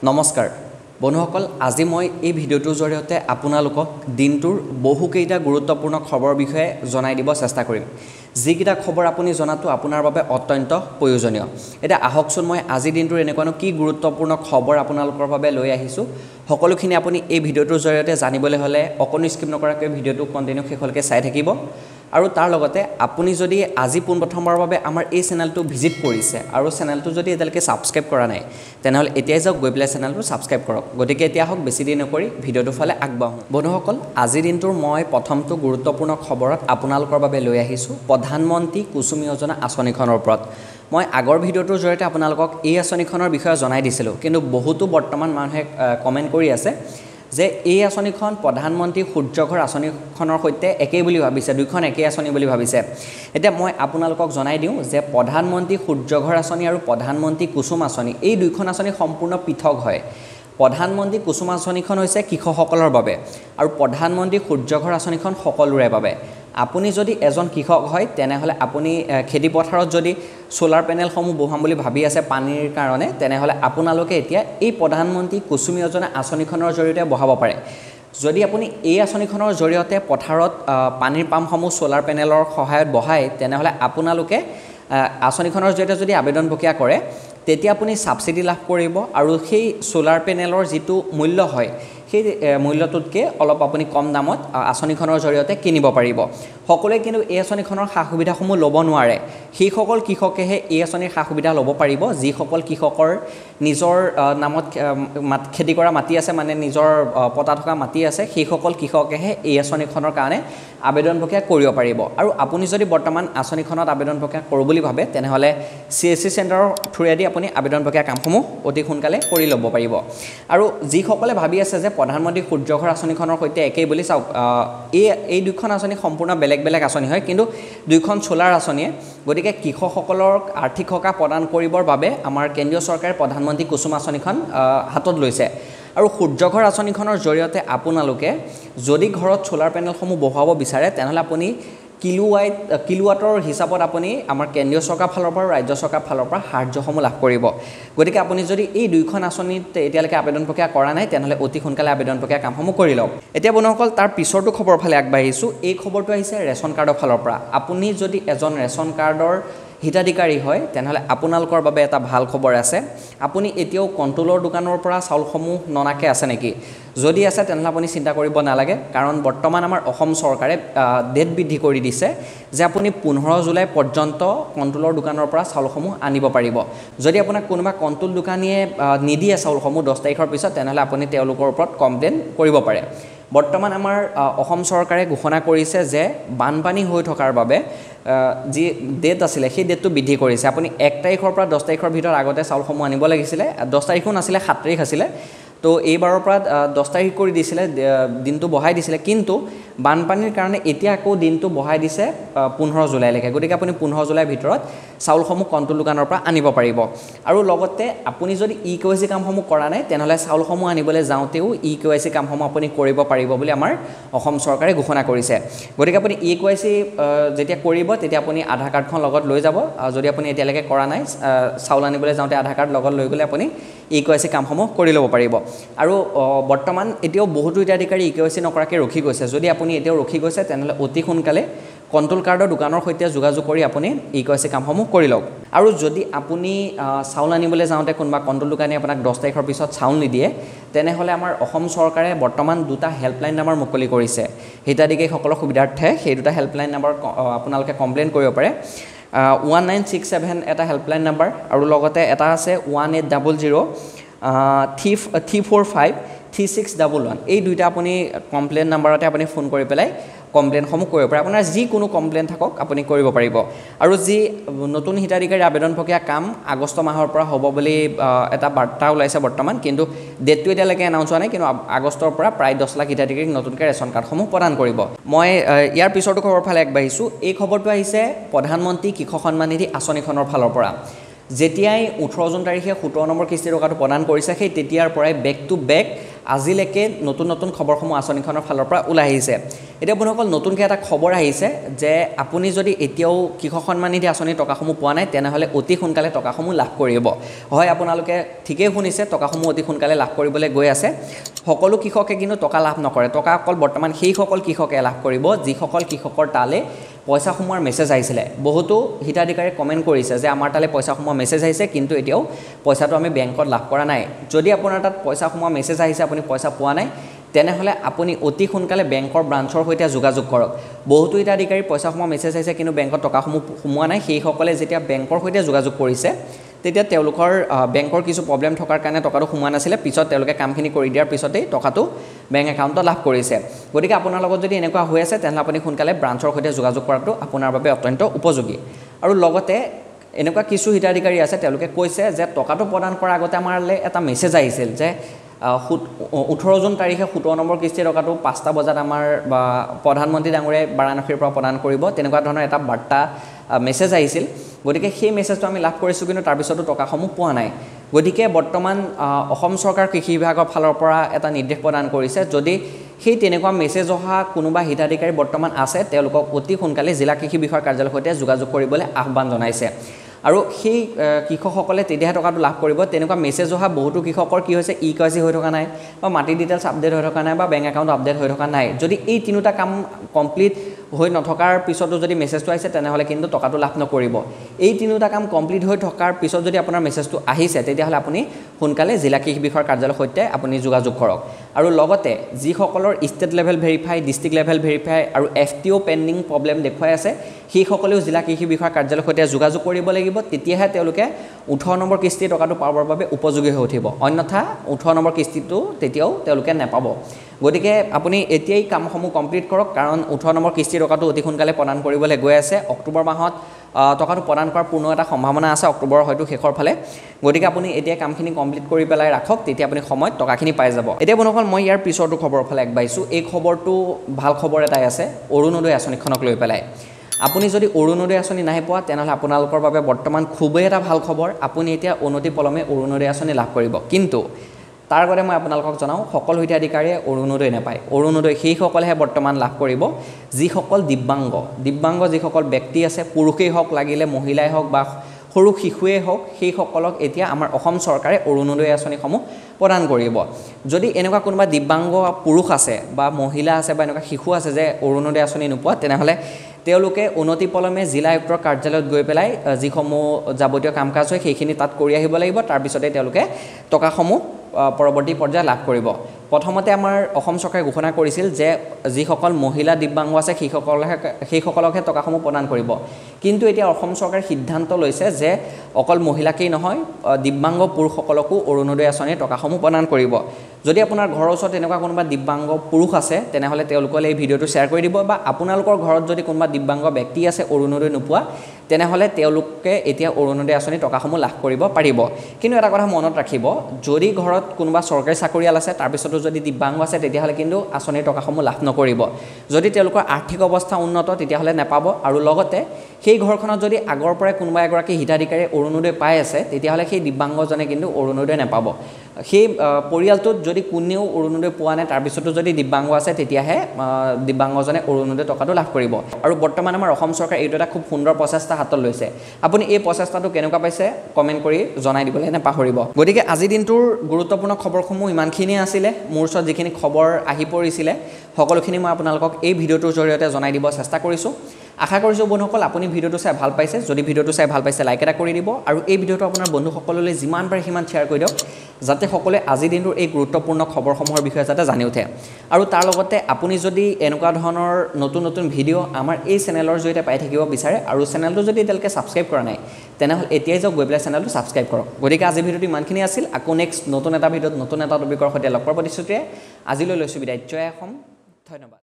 নমস্কাৰ বন্ধুসকল আজি মই এই ভিডিওটোৰ জৰিয়তে আপোনালোকক দিনটোৰ বহুকেইটা গুৰুত্বপূৰ্ণ খবৰ বিষয়ে জনাই দিব চেষ্টা কৰিম যিকেইটা খবৰ আপুনি জনাটো আপোনাৰ বাবে অত্যন্ত প্ৰয়োজনীয় এটা আহকচোন মই আজি দিনটোৰ এনেকুৱানো কি গুৰুত্বপূৰ্ণ খবৰ আপোনালোকৰ বাবে লৈ আহিছো সকলোখিনি আপুনি এই ভিডিওটোৰ জৰিয়তে জানিবলৈ হলে অকণো স্কিপ নকৰাকৈ ভিডিওটো কন্টিনিউ শেষলৈকে চাই থাকিব আৰু তাৰ লগতে আপুনি যদি আজি পোনপ্ৰথমবাৰৰ বাবে আমাৰ এই চেনেলটো ভিজিট কৰিছে আৰু চেনেলটো যদি এতিয়ালৈকে সাবস্ক্ৰাইব কৰা নাই তেনেহলে এতিয়াই যাওক গৈ পেলাই চেনেলটো সাবস্ক্ৰাইব কৰক গতিকে এতিয়া হওক বেছি দিন নকৰি ভিডিওটো ফালে আগবাঢ়ো বন্ধুসকল আজি দিনটোৰ মই প্ৰথমটো গুৰুত্বপূৰ্ণ খবৰত আপোনালোকৰ বাবে লৈ আহিছো প্ৰধানমন্ত্ৰী কুসুম যোজনা আঁচনিখনৰ ওপৰত মই আগৰ ভিডিওটোৰ জৰিয়তে আপোনালোকক এই আঁচনিখনৰ বিষয়ে জনাই দিছিলো কিন্তু বহুতো বৰ্তমান মানুহে কমেন্ট কৰি আছে যে এই আঁচনিখন প্ৰধানমন্ত্ৰী সূৰ্যঘৰ আঁচনিখনৰ সৈতে একেই বুলি ভাবিছে দুইখন একেই আঁচনি বুলি ভাবিছে এতিয়া মই আপোনালোকক জনাই দিওঁ যে প্ৰধানমন্ত্ৰী সূৰ্যঘৰ আঁচনি আৰু প্ৰধানমন্ত্ৰী কুসুম আঁচনি এই দুইখন আঁচনি সম্পূৰ্ণ পৃথক হয় প্ৰধানমন্ত্ৰী কুসুম আঁচনিখন হৈছে কৃষকসকলৰ বাবে আৰু প্ৰধানমন্ত্ৰী সূৰ্যঘৰ আঁচনিখন সকলোৰে বাবে আপুনি যদি এজন কৃষক হয় তেনেহলে আপুনি খেতি পথাৰত যদি সোলাৰ পেনেলসমূহ বহাম বুলি ভাবি আছে পানীৰ কাৰণে তেনেহলে আপোনালোকে এতিয়া এই প্ৰধানমন্ত্ৰী কুসুম যোজনা আঁচনিখনৰ জৰিয়তে বহাব পাৰে যদি আপুনি এই আঁচনিখনৰ জৰিয়তে পথাৰত পানীৰ পাম্পসমূহ সোলাৰ পেনেলৰ সহায়ত বহায় তেনেহলে আপোনালোকে আঁচনিখনৰ জৰিয়তে যদি আবেদন প্ৰক্ৰিয়া কৰে তেতিয়া আপুনি সাবসিডি লাভ কৰিব আৰু সেই সোলাৰ পেনেলৰ যেটো মূল্য হয় সেই মূল্যটোতকে অলপ আপুনি কম দামত আঁচনিখনৰ জৰিয়তে কিনিব পাৰিব সকলোৱে কিন্তু এই আঁচনিখনৰ সা-সুবিধাসমূহ ল'ব নোৱাৰে সেই সকল কৃষকেহে এই আঁচনিৰ সা-সুবিধা ল'ব পাৰিব যি সকল কৃষকৰ নিজৰ নামত খেতি কৰা মাটি আছে মানে নিজৰ পতা থকা মাটি আছে সেই সকল কৃষকেহে এই আঁচনিখনৰ কাৰণে আবেদন প্ৰক্ৰিয়া কৰিব পাৰিব আৰু আপুনি যদি বৰ্তমান আঁচনিখনত আবেদন প্ৰক্ৰিয়া কৰোঁ বুলি ভাবে তেনেহলে CSC চেণ্টাৰৰ থ্ৰুৱেদি আপুনি আবেদন প্ৰক্ৰিয়া কামসমূহ অতি সোনকালে কৰি ল'ব পাৰিব আৰু যি সকলে ভাবি আছে যে প্ৰধানমন্ত্ৰী সূৰ্যঘৰ আঁচনিখনৰ সৈতে একেই বুলি চাওক এই দুইখন আঁচনি সম্পূৰ্ণ বেলেগ বেলেগ আঁচনি হয় কিন্তু দুইখন সোলাৰ আঁচনিয়ে গতিকে কৃষকসকলক আৰ্থিক সহায় প্ৰদান কৰিবৰ বাবে আমাৰ কেন্দ্ৰীয় চৰকাৰে প্ৰধানমন্ত্ৰী কুসুম আঁচনিখন হাতত লৈছে আৰু সূৰ্যঘৰ আঁচনিখনৰ জৰিয়তে আপোনালোকে যদি ঘৰত সোলাৰ পেনেলসমূহ বহাব বিচাৰে তেনেহলে আপুনি কিলোৱাটৰ হিচাপত আপুনি আমাৰ কেন্দ্ৰীয় চৰকাৰ ফালৰ পৰা ৰাজ্য চৰকাৰ ফালৰ পৰা সাহায্যসমূহ লাভ কৰিব গতিকে আপুনি যদি এই দুইখন আঁচনিত এতিয়ালৈকে আবেদন প্ৰক্ৰিয়া কৰা নাই তেনেহলে অতি সোনকালে আবেদন প্ৰক্ৰিয়া কামসমূহ কৰি লওক এতিয়া বন্ধুসকল তাৰ পিছৰটো খবৰ ফালে আগবাঢ়িছো এই খবৰটো আহিছে ৰেচন কাৰ্ডৰ ফালৰ পৰা আপুনি যদি এজন ৰেচন কাৰ্ডৰ হিতাধিকাৰী হয় তেনেহলে আপোনালোকৰ বাবে এটা ভাল খবৰ আছে আপুনি এতিয়াও কন্ট্ৰোলৰ দোকানৰ পৰা চাউলসমূহ ননাকে আছে নেকি যদি আছে তেনেহলে আপুনি চিন্তা কৰিব নালাগে কাৰণ বৰ্তমান আমাৰ অসম চৰকাৰে ডেট বৃদ্ধি কৰি দিছে যে আপুনি 15 জুলাই পৰ্যন্ত কন্ট্ৰোলৰ দোকানৰ পৰা চাউলসমূহ আনিব পাৰিব যদি আপোনাক কোনোবা কন্ট্ৰোল দোকানীয়ে নিদিয়ে চাউলসমূহ 10 তাৰিখৰ পিছত তেনেহলে আপুনি তেওঁলোকৰ ওপৰত কমপ্লেইন কৰিব পাৰে বৰ্তমান আমাৰ অসম চৰকাৰে ঘোষণা কৰিছে যে বানপানী হৈ থকাৰ বাবে যি ডেট আছিল সেই ডেটটো বৃদ্ধি কৰিছে আপুনি 1 তাৰিখৰ পৰা 10 তাৰিখৰ ভিতৰত আগতে চাউলসমূহ আনিব লাগিছিল 10 তাৰিখো নাছিল 7 তাৰিখ আছিল তো এইবাৰৰ পৰা 10 তাৰিখ কৰি দিছিল দিনটো বঢ়াই দিছিল কিন্তু বানপানীৰ কাৰণে এতিয়া আকৌ দিনটো বঢ়াই দিছে 15 জুলাইলৈকে গতিকে আপুনি 15 জুলাইৰ ভিতৰত চাউলসমূহ কন্ট্ৰোল দোকানৰ পৰা আনিব পাৰিব আৰু লগতে আপুনি যদি ইকেৱাইসি কামসমূহ কৰা নাই তেনেহলে চাউলসমূহ আনিবলৈ যাওঁতেও ইকেৱাইসি কামসমূহ আপুনি কৰিব পাৰিব বুলি আমাৰ অসম চৰকাৰে ঘোষণা কৰিছে গতিকে আপুনি ইকেৱাইসি যেতিয়া কৰিব তেতিয়া আপুনি আধাৰ কাৰ্ডখন লগত লৈ যাব যদি আপুনি এতিয়ালৈকে কৰা নাই চাউল আনিবলৈ যাওঁতে আধাৰ কাৰ্ড লগত লৈ গলে আপুনি ইকেৱাইসি কামসমূহ কৰি ল'ব পাৰিব আৰু বৰ্তমান এতিয়াও বহুতো হিতাধিকাৰী ইকেৱাইসি নকৰাকৈ ৰখি গৈছে যদি আপুনি এতিয়াও ৰখি গৈছে তেনেহলে অতি সোনকালে কন্ট্ৰোল কাৰ্ডৰ দোকানৰ সৈতে যোগাযোগ কৰি আপুনি ইকেৱাইসি কামসমূহ কৰি লওক আৰু যদি আপুনি চাউল আনিবলৈ যাওঁতে কোনোবা কন্ট্ৰোল দোকানী আপোনাক 10 তাৰিখৰ পিছত চাউল নিদিয়ে তেনেহলে আমাৰ অসম চৰকাৰে বৰ্তমান দুটা হেল্পলাইন নম্বৰ মুকলি কৰিছে হিতাধিকাৰীসকলৰ সুবিধাৰ্থে সেই দুটা হেল্পলাইন নম্বৰ আপোনালোকে কমপ্লেইন কৰিব পাৰে 1967 এটা হেল্পলাইন নম্বৰ আৰু লগতে এটা আছে 1800 345 3611 এই দুইটা আপুনি কমপ্লেইন নম্বৰতে আপুনি ফোন কৰি পেলাই কমপ্লেইনসমূহ কৰিব পাৰে আপোনাৰ যি কোনো কমপ্লেইন থাকক আপুনি কৰিব পাৰিব আৰু যি নতুন হিতাধিকাৰী আবেদন প্ৰক্ৰিয়া কাম আগষ্ট মাহৰ পৰা হ'ব বুলি এটা বাৰ্তা ওলাইছে বৰ্তমান কিন্তু ডেটটো এতিয়ালৈকে এনাউন্স হোৱা নাই কিন্তু আগষ্টৰ পৰা প্ৰায় 10 লাখ হিতাধিকাৰীক নতুনকৈ ৰেচন কাৰ্ডসমূহ প্ৰদান কৰিব মই ইয়াৰ পিছৰটো খবৰ ফালে আগবাঢ়িছো এই খবৰটো আহিছে প্ৰধানমন্ত্ৰী কৃষক সন্মান নিধি আঁচনিখনৰ ফালৰ পৰা যেতিয়াই 18 জুন তাৰিখে 17 নম্বৰ কিস্তি টকাটো প্ৰদান কৰিছে সেই তেতিয়াৰ পৰাই বেক টু বেক আজিলৈকে নতুন নতুন খবৰসমূহ আঁচনিখনৰ ফালৰ পৰা ওলাই আহিছে এতিয়া বন্ধুসকল নতুনকৈ এটা খবৰ আহিছে যে আপুনি যদি এতিয়াও কৃষক সন্মান নিধি আঁচনিৰ টকাসমূহ পোৱা নাই তেনেহ'লে অতি সোনকালে টকাসমূহ লাভ কৰিব হয় আপোনালোকে ঠিকেই শুনিছে টকাসমূহ অতি সোনকালে লাভ কৰিবলৈ গৈ আছে সকলো কৃষকে কিন্তু টকা লাভ নকৰে টকা অকল বৰ্তমান সেইসকল কৃষকে লাভ কৰিব যিসকল কৃষকৰ তালে পইচা সোমোৱাৰ মেছেজ আহিছিলে বহুতো হিতাধিকাৰী কমেণ্ট কৰিছে যে আমাৰ তালে পইচা সোমোৱা মেছেজ আহিছে কিন্তু এতিয়াও পইচাটো আমি বেংকত লাভ কৰা নাই যদি আপোনাৰ তাত পইচা সোমোৱা মেছেজ আহিছে আপুনি পইচা পোৱা নাই তেনেহ'লে আপুনি অতি সোনকালে বেংকৰ ব্ৰাঞ্চৰ সৈতে যোগাযোগ কৰক বহুতো হিতাধিকাৰী পইচা সোমোৱা মেছেজ আহিছে কিন্তু বেংকত টকাসমূহ সোমোৱা নাই সেইসকলে যেতিয়া বেংকৰ সৈতে যোগাযোগ কৰিছে তেতিয়া তেওঁলোকৰ বেংকৰ কিছু প্ৰব্লেম থকাৰ কাৰণে টকাটো সোমোৱা নাছিলে পিছত তেওঁলোকে কামখিনি কৰি দিয়াৰ পিছতেই টকাটো বেংক একাউণ্টত লাভ কৰিছে গতিকে আপোনাৰ লগত যদি এনেকুৱা হৈ আছে তেনেহ'লে আপুনি সোনকালে ব্ৰাঞ্চৰ সৈতে যোগাযোগ কৰাটো আপোনাৰ বাবে অত্যন্ত উপযোগী আৰু লগতে এনেকুৱা কিছু হিতাধিকাৰী আছে তেওঁলোকে কৈছে যে টকাটো প্ৰদান কৰাৰ আগতে আমাৰলৈ এটা মেছেজ আহিছিল যে 18 জুন তাৰিখে 17 নম্বৰ কিস্তিৰ টকাটো 5টা বজাত আমাৰ প্ৰধানমন্ত্ৰী ডাঙৰীয়াই বাৰাণসীৰ পৰা প্ৰদান কৰিব তেনেকুৱা ধৰণৰ এটা বাৰ্তা মেছেজ আহিছিল গতিকে সেই মেছেজটো আমি লাভ কৰিছোঁ কিন্তু তাৰপিছতো টকাসমূহ পোৱা নাই গতিকে বৰ্তমান অসম চৰকাৰ কৃষি বিভাগৰ ফালৰ পৰা এটা নিৰ্দেশ প্ৰদান কৰিছে যদি সেই তেনেকুৱা মেছেজ অহা কোনোবা হিতাধিকাৰী বৰ্তমান আছে তেওঁলোকক অতি সোনকালে জিলা কৃষি বিষয়াৰ কাৰ্যালয়ৰ সৈতে যোগাযোগ কৰিবলৈ আহ্বান জনাইছে আৰু সেই কৃষকসকলে তেতিয়াহে টকাটো লাভ কৰিব তেনেকুৱা মেছেজ অহা বহুতো কৃষকৰ কি হৈছে ইকেৱাইচি হৈ থকা নাই বা মাটি ডিটেইলছ আপডেট হৈ থকা নাই বা বেংক একাউণ্ট আপডেট হৈ থকা নাই যদি এই তিনিটা কাম কমপ্লিট হৈ নথকাৰ পিছতো যদি মেছেজটো আহিছে তেনেহ'লে কিন্তু টকাটো লাভ নকৰিব এই তিনিটা কাম কমপ্লিট হৈ থকাৰ পিছত যদি আপোনাৰ মেছেজটো আহিছে তেতিয়াহ'লে আপুনি সোনকালে জিলা কৃষি বিষয়াৰ কাৰ্যালয়ৰ সৈতে আপুনি যোগাযোগ কৰক আৰু লগতে যিসকলৰ state level verify district level verify আৰু FTO পেণ্ডিং প্ৰব্লেম দেখুৱাই আছে সেইসকলেও জিলা কৃষি বিষয়াৰ কাৰ্যালয়ৰ সৈতে যোগাযোগ কৰিব লাগিব তেতিয়াহে তেওঁলোকে 18 নম্বৰ কিস্তিৰ টকাটো পাবৰ বাবে উপযোগী হৈ উঠিব অন্যথা 18 নম্বৰ কিস্তিটো তেতিয়াও তেওঁলোকে নাপাব গতিকে আপুনি এতিয়াই কামসমূহ কমপ্লিট কৰক কাৰণ 18 নম্বৰ কিস্তিৰ টকাটো অতি সোনকালে প্ৰদান কৰিবলৈ গৈ আছে অক্টোবৰ মাহত টকাটো প্ৰদান কৰাৰ পূৰ্ণ এটা সম্ভাৱনা আছে অক্টোবৰৰ হয়তো শেষৰ ফালে গতিকে আপুনি এতিয়া কামখিনি কমপ্লিট কৰি পেলাই ৰাখক তেতিয়া আপুনি সময়ত টকাখিনি পাই যাব এতিয়া বন্ধুসকল মই ইয়াৰ পিছৰটো খবৰৰ ফালে আগবাঢ়িছোঁ এই খবৰটো ভাল খবৰ এটাই আছে অৰুণোদয় আঁচনিখনক লৈ পেলাই আপুনি যদি অৰুণোদয় আঁচনি নাই পোৱা তেনেহ'লে আপোনালোকৰ বাবে বৰ্তমান খুবেই এটা ভাল খবৰ আপুনি এতিয়া অনতিপলমে অৰুণোদয় আঁচনি লাভ কৰিব কিন্তু তাৰ আগতে মই আপোনালোকক জনাওঁ সকলো হিতাধিকাৰীয়ে অৰুণোদয় নাপায় অৰুণোদয় সেইসকলেহে বৰ্তমান লাভ কৰিব যিসকল দিব্যাংগ যিসকল ব্যক্তি আছে পুৰুষেই হওক লাগিলে মহিলাই হওক বা সৰু শিশুৱেই হওক সেইসকলক এতিয়া আমাৰ অসম চৰকাৰে অৰুণোদয় আঁচনিসমূহ প্ৰদান কৰিব যদি এনেকুৱা কোনোবা দিব্যাংগ পুৰুষ আছে বা মহিলা আছে বা এনেকুৱা শিশু আছে যে অৰুণোদয় আঁচনি নোপোৱা তেনেহ'লে তেওঁলোকে অনতিপলমে জিলা আয়ুক্তৰ কাৰ্যালয়ত গৈ পেলাই যিসমূহ যাৱতীয় কাম কাজ হয় সেইখিনি তাত কৰি আহিব লাগিব তাৰপিছতে তেওঁলোকে টকাসমূহ পৰৱৰ্তী পৰ্যায়ত লাভ কৰিব প্ৰথমতে আমাৰ অসম চৰকাৰে ঘোষণা কৰিছিল যে যিসকল মহিলা দিব্যাংগ আছে সেইসকলকহে টকাসমূহ প্ৰদান কৰিব কিন্তু এতিয়া অসম চৰকাৰে সিদ্ধান্ত লৈছে যে অকল মহিলাকেই নহয় দিব্যাংগ পুৰুষসকলকো অৰুণোদয় আঁচনিৰ টকাসমূহ প্ৰদান কৰিব যদি আপোনাৰ ঘৰৰ ওচৰত এনেকুৱা কোনোবা দিব্যাংগ পুৰুষ আছে তেনেহ'লে তেওঁলোকলৈ এই ভিডিঅ'টো শ্বেয়াৰ কৰি দিব বা আপোনালোকৰ ঘৰত যদি কোনোবা দিব্যাংগ ব্যক্তি আছে অৰুণোদয় নোপোৱা তেনেহ'লে তেওঁলোকে এতিয়া অৰুণোদয় আঁচনিৰ টকাসমূহ লাভ কৰিব পাৰিব কিন্তু এটা কথা মনত ৰাখিব যদি ঘৰত কোনোবা চৰকাৰী চাকৰিয়াল আছে তাৰপিছতো যদি দিব্যাংগ আছে তেতিয়াহ'লে কিন্তু আঁচনিৰ টকাসমূহ লাভ নকৰিব যদি তেওঁলোকৰ আৰ্থিক অৱস্থা উন্নত তেতিয়াহ'লে নাপাব আৰু লগতে সেই ঘৰখনত যদি আগৰ পৰাই কোনোবা এগৰাকী হিতাধিকাৰীয়ে অৰুণোদয় পাই আছে তেতিয়াহ'লে সেই দিব্যাংগজনে কিন্তু অৰুণোদয় নাপাব সেই পৰিয়ালটোত যদি কোনেও অৰুণোদয় পোৱা নাই তাৰপিছতো যদি দিব্যাংগ আছে তেতিয়াহে দিব্যাংগজনে অৰুণোদয় টকাটো লাভ কৰিব আৰু বৰ্তমান আমাৰ অসম চৰকাৰে এইটো এটা খুব সুন্দৰ প্ৰচেষ্টা হাতত লৈছে আপুনি এই প্ৰচেষ্টাটো কেনেকুৱা পাইছে কমেণ্ট কৰি জনাই দিবলৈ নাপাহৰিব গতিকে আজি দিনটোৰ গুৰুত্বপূৰ্ণ খবৰসমূহ ইমানখিনিয়ে আছিলে মোৰ ওচৰত যিখিনি খবৰ আহি পৰিছিলে সকলোখিনি মই আপোনালোকক এই ভিডিঅ'টোৰ জৰিয়তে জনাই দিব চেষ্টা কৰিছোঁ আশা কৰিছোঁ বন্ধুসকল আপুনি ভিডিঅ'টো চাই ভাল পাইছে যদি ভিডিঅ'টো চাই ভাল পাইছে লাইক এটা কৰি দিব আৰু এই ভিডিঅ'টো আপোনাৰ বন্ধুসকললৈ যিমান পাৰে সিমান শ্বেয়াৰ কৰি দিয়ক যাতে সকলোৱে আজি দিনটোৰ এই গুৰুত্বপূৰ্ণ খবৰসমূহৰ বিষয়ে যাতে জানি উঠে আৰু তাৰ লগতে আপুনি যদি এনেকুৱা ধৰণৰ নতুন ভিডিঅ' আমাৰ এই চেনেলৰ জৰিয়তে পাই থাকিব বিচাৰে আৰু চেনেলটো যদি এতিয়ালৈকে ছাবস্ক্ৰাইব কৰা নাই তেনেহ'লে এতিয়াই যাওক গৈ পেলাই চেনেলটো ছাবস্ক্ৰাইব কৰক গতিকে আজি ভিডিঅ'টো ইমানখিনি আছিল আকৌ নেক্সট নতুন এটা ভিডিঅ'ত নতুন এটা টপিকৰ সৈতে লগ পোৱাৰ প্ৰতিশ্ৰুতিৰে আজিলৈ লৈছোঁ বিদায় জয় অসম ধন্যবাদ